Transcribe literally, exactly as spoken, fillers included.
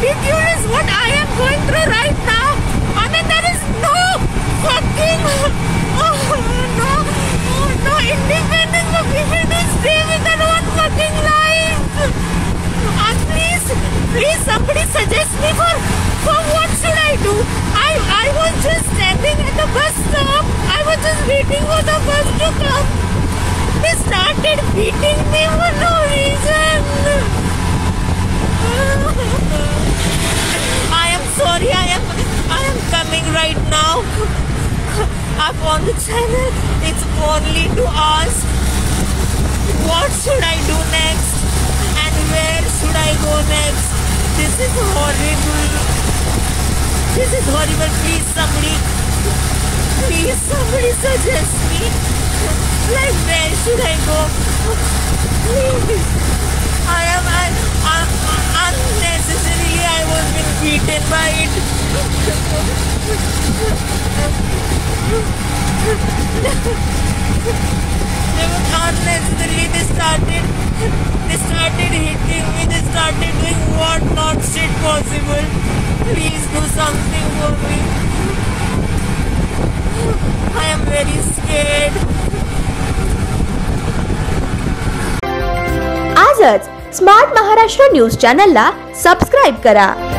ridiculous what I am going through right now. I mean, there is no fucking, oh no, oh no, independence for people to stay with their own fucking life. And please, please somebody suggest me for, for what should I do? I, I was just standing at the bus stop. I was just waiting for the bus to come. They started beating me for no reason. I am sorry, I am I am coming right now. Up on the channel, it's only to ask what should I do next and where should I go next. This is horrible. This is horrible. Please somebody, please somebody suggest me. Like where should I go? Please. I am I, I, unnecessarily I was being beaten by it. They were unnecessarily they started they started hitting me, they started doing what not shit possible. Please do something for me. I am very scared. आजच smart Maharashtra news चॅनलला subscribe करा.